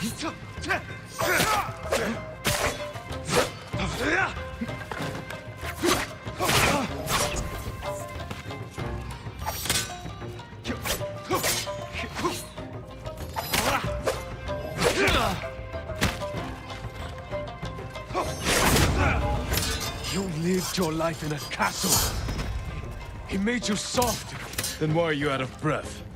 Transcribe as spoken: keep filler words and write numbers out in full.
You lived your life in a castle. He made you soft. Then why are you out of breath?